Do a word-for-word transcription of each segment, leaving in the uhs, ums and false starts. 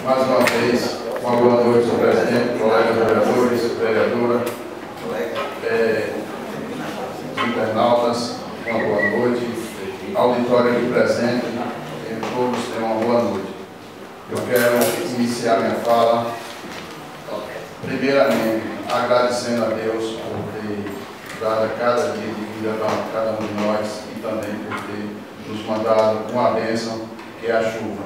mais uma vez, uma boa noite ao presidente, colegas vereadores, vereadora, é, internautas, uma boa noite, auditório aqui presente, que todos tenham uma boa noite. Eu quero iniciar minha fala, primeiramente, agradecendo a Deus por ter dado a cada dia de vida para cada um de nós e também por ter nos mandado uma bênção, que é a chuva,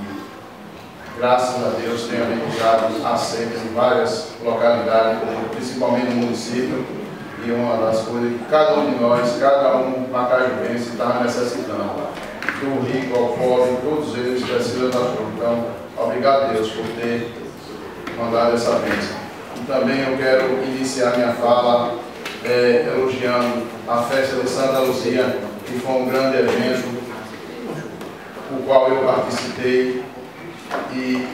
que, graças a Deus, tem amenizado a seca em várias localidades, principalmente no município, e uma das coisas que cada um de nós, cada um macajubense estava necessitando, do rico ao pobre, todos eles precisam da chuva. Então, obrigado a Deus por ter mandado essa bênção. E também eu quero iniciar minha fala é, elogiando a festa de Santa Luzia, que foi um grande evento, o qual eu participei, e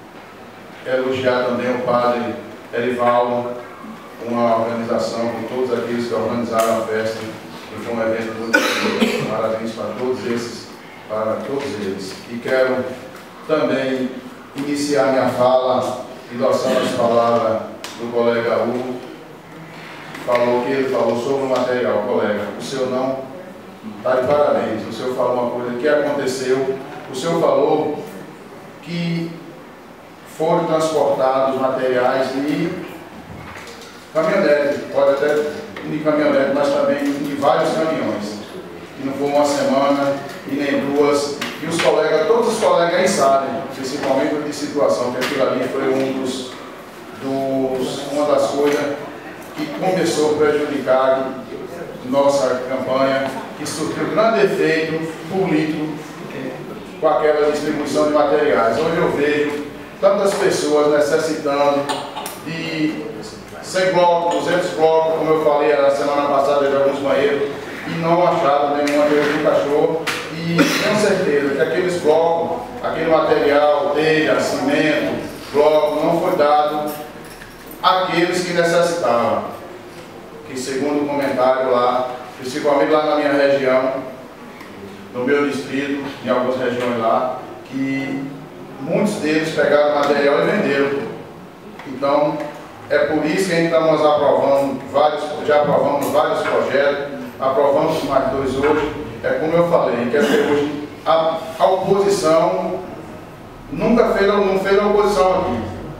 elogiar também o padre Erivaldo, uma organização com todos aqueles que organizaram a festa, que foi um evento muito bonito. Parabéns para todos esses, para todos eles. E quero também iniciar minha fala endossando as palavras do colega Hugo, falou que ele falou sobre o material. Colega, o senhor não está de parabéns, o senhor falou uma coisa que aconteceu, o senhor falou que foram transportados materiais de caminhonete, pode até de caminhonete, mas também de vários caminhões. E não foi uma semana e nem duas. E os colegas, todos os colegas aí sabem, principalmente de situação, que aquilo ali foi um dos, dos, uma das coisas que começou a prejudicar nossa campanha, que surtiu grande efeito político com aquela distribuição de materiais. Hoje eu vejo tantas pessoas necessitando de cem blocos, duzentos blocos, como eu falei na semana passada de alguns banheiros, e não acharam nenhuma vez do cachorro. E tenho certeza que aqueles blocos, aquele material, telha, cimento, bloco, não foi dado àqueles que necessitavam. Que segundo o comentário lá, principalmente lá na minha região, no meu distrito, em algumas regiões lá, que muitos deles pegaram material e venderam. Então, é por isso que ainda estamos aprovando vários, já aprovamos vários projetos, aprovamos mais dois hoje. É como eu falei, que até hoje a, a oposição nunca fez, não fez a oposição aqui.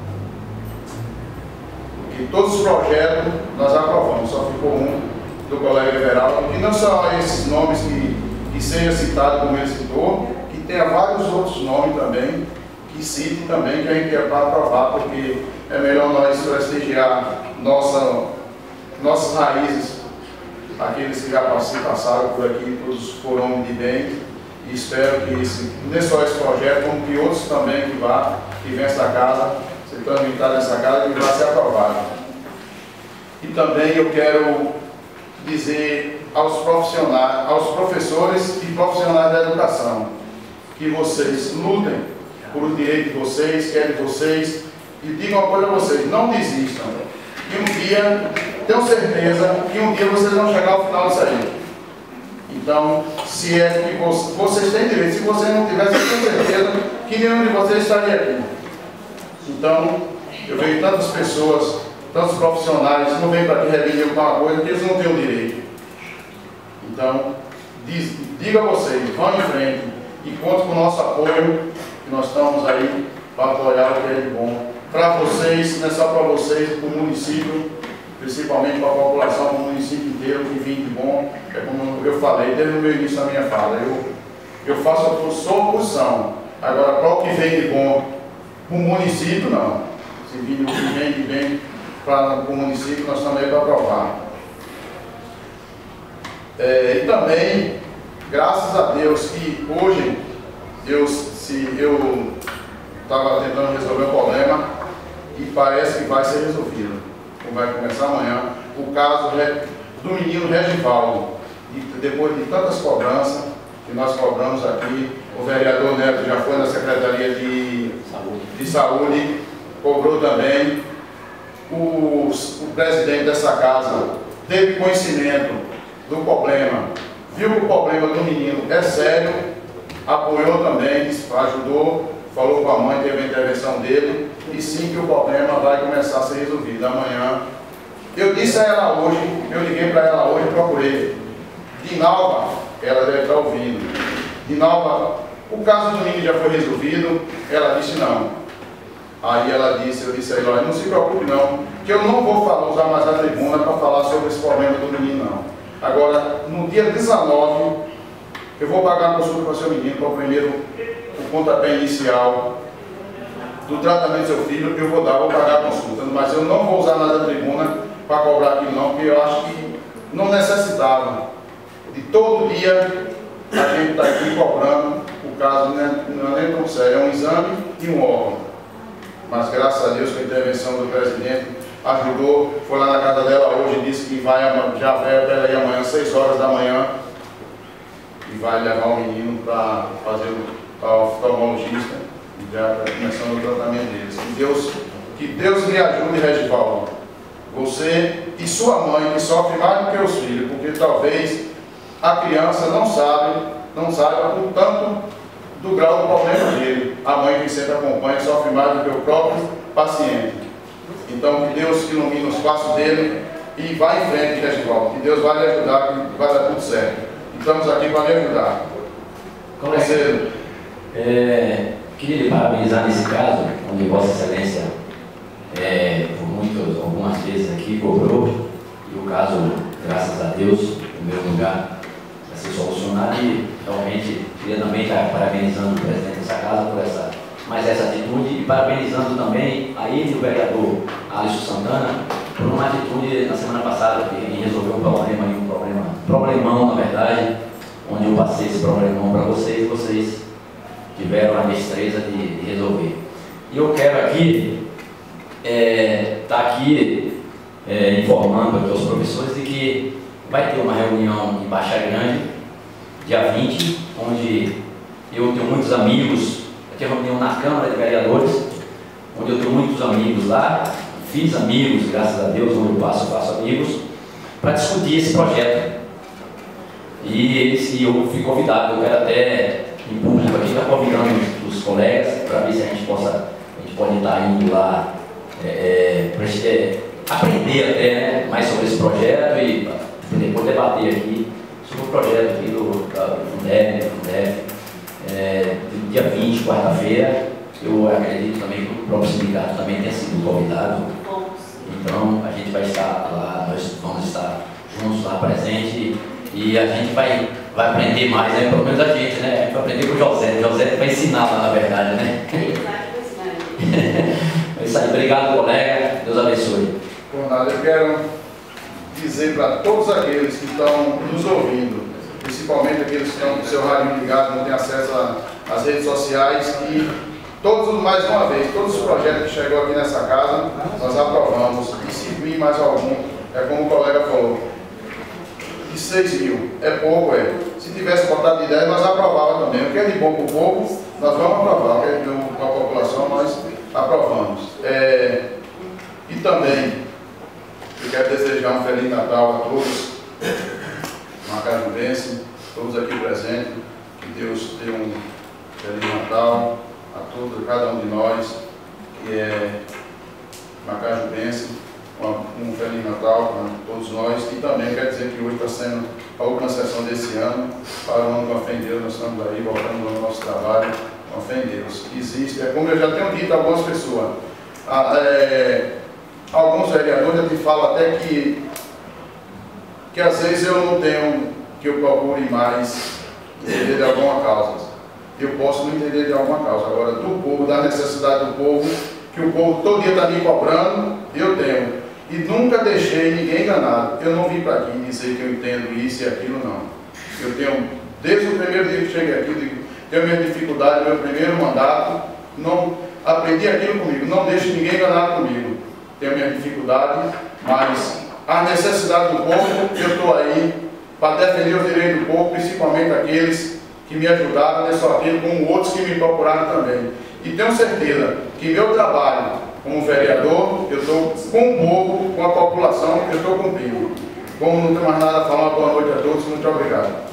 Porque todos os projetos nós aprovamos, só ficou um do colega Everaldo, que não são esses nomes que, que seja citado como ele citou, que tenha vários outros nomes também, que cite também, que a gente quer para aprovar, porque é melhor nós prestigiar nossa, nossas raízes, aqueles que já passaram por aqui, todos foram homens de bem, e espero que esse, não é só esse projeto, como que outros também que vá, que vem essa casa, se transmitir nessa casa, que vai ser aprovado. E também eu quero dizer aos profissionais, aos professores e profissionais da educação, que vocês lutem por o direito de vocês, querem vocês, e digo uma coisa a vocês, não desistam. E um dia, tenho certeza que um dia vocês vão chegar ao final disso aí. Então, se é que vocês, vocês têm direito, se vocês não tivessem, tenho certeza que nenhum de vocês estaria aqui. Então, eu vejo tantas pessoas, tantos profissionais, não vêm para aqui redigir alguma coisa, que eles não têm o direito. Então, diz, diga a vocês, vão em frente e contem com o nosso apoio, que nós estamos aí para apoiar o que é de bom para vocês, não é só para vocês, para o município, principalmente para a população do município inteiro, que vem de bom. É como eu falei desde o meu início da minha fala, eu, eu faço a sua oposição. Agora, para o que vem de bom para o município, não. Se vir o que vem de bem para o município, nós estamos aí para aprovar. É, e também, graças a Deus, que hoje, Deus, se eu estava tentando resolver o problema, e parece que vai ser resolvido. Vai começar amanhã o caso do menino Regivaldo. E depois de tantas cobranças que nós cobramos aqui, o vereador Neto já foi na Secretaria de Saúde, de Saúde cobrou também. O, o presidente dessa casa teve conhecimento do problema, viu que o problema do menino é sério, apoiou também, ajudou, falou com a mãe, teve a intervenção dele, e sim que o problema vai começar a ser resolvido amanhã. Eu disse a ela hoje, eu liguei para ela hoje e procurei. Dinalva, ela deve estar ouvindo. Dinalva, o caso do menino já foi resolvido? Ela disse não. Aí ela disse, eu disse a ela, não se preocupe não, que eu não vou falar, usar mais a tribuna para falar sobre esse problema do menino não. Agora, no dia dezenove, eu vou pagar a consulta para o seu menino, para o primeiro, o pontapé inicial do tratamento do seu filho, eu vou dar, vou pagar a consulta, mas eu não vou usar nada da tribuna para cobrar aquilo não, porque eu acho que não necessitava de todo dia a gente está aqui cobrando o caso, né, não é nem tão sério, é um exame e um órgão. Mas graças a Deus, com a intervenção do presidente, ajudou, foi lá na casa dela hoje, disse que vai, já vai até aí amanhã, seis horas da manhã, e vai levar o menino para fazer o oftalmologista, e já está começando o tratamento deles. Que Deus, que Deus me ajude, Regivaldo, você e sua mãe, que sofre mais do que os filhos, porque talvez a criança não sabe, não saiba o tanto do grau do problema dele. A mãe que sempre acompanha sofre mais do que o próprio paciente. Então, que Deus ilumine os passos dele e vá em frente, Regivaldo. Que Deus vai lhe ajudar, que vai dar tudo certo. Estamos aqui para lhe ajudar. Conselheiro, é, queria lhe parabenizar nesse caso, onde Vossa Excelência, é, por muitas, algumas vezes aqui, cobrou, e o caso, graças a Deus, no meu lugar, vai ser solucionado. E realmente queria também estar parabenizando o presidente dessa casa por essa, mais essa atitude, e parabenizando também a ele, o vereador Alisson Santana, por uma atitude na semana passada que ele resolveu um problema, um problema, problemão na verdade, onde eu passei esse problemão para vocês e vocês tiveram a destreza de, de resolver. E eu quero aqui estar é, tá aqui é, informando aqui aos professores de que vai ter uma reunião em Baixa Grande, dia vinte, onde eu tenho muitos amigos. Vai ter reunião na Câmara de Vereadores, onde eu tenho muitos amigos lá, fiz amigos, graças a Deus, onde eu passo, eu faço amigos, para discutir esse projeto. E eles, e eu fui convidado, eu quero até em público aqui, estar convidando os colegas, para ver se a gente possa, a gente pode estar indo lá, é, para a gente é, aprender até, né, mais sobre esse projeto e depois debater aqui sobre o projeto aqui do, do Fundeb, do Fundeb, é, do dia vinte, quarta-feira. Eu acredito também que o próprio sindicato também tenha sido convidado. Então a gente vai estar lá, nós vamos estar juntos lá presente e a gente vai, vai aprender mais, né? Pelo menos a gente, né? A gente vai aprender com o José. O José vai ensinar lá, na verdade, né? É isso aí, obrigado, colega. Deus abençoe. Por nada, eu quero dizer para todos aqueles que estão nos ouvindo, principalmente aqueles que estão com o seu rádio ligado, não têm acesso às redes sociais, que todos, mais uma vez, todos os projetos que chegou aqui nessa casa, nós aprovamos. E se vir mais algum, é como o colega falou, de seis mil, é pouco, é. Se tivesse botado de dez, nós aprovávamos também. O que é de bom para o povo, nós vamos aprovar. O que é de bom para a população, nós aprovamos. É, e também, eu quero desejar um Feliz Natal a todos, macajubense, todos aqui presentes, que Deus dê um Feliz Natal a todos, a cada um de nós, que é macajubense, um Feliz Natal a todos nós. E também quero dizer que hoje está sendo a última sessão desse ano, para o ano com a fé em Deus, nós estamos aí voltando ao nosso trabalho com a fé em Deus. Existe, é como eu já tenho dito a algumas pessoas, a, é, alguns vereadores eu te falo até que, que às vezes eu não tenho, que eu procure mais entender de alguma causa. Eu posso não entender de alguma causa. Agora, do povo, da necessidade do povo, que o povo todo dia está me cobrando, eu tenho. E nunca deixei ninguém enganado. Eu não vim para aqui dizer que eu entendo isso e aquilo, não. Eu tenho, desde o primeiro dia que cheguei aqui, eu digo, tenho minha dificuldade, meu primeiro mandato, não aprendi aquilo comigo, não deixe ninguém enganado comigo. Tenho minha dificuldade, mas a necessidade do povo, eu estou aí para defender os direitos do povo, principalmente aqueles que me ajudaram, não é só aquele, como outros que me procuraram também. E tenho certeza que meu trabalho como vereador, eu estou com o povo, com a população, eu estou cumprindo. Como não tem mais nada a falar, boa noite a todos, muito obrigado.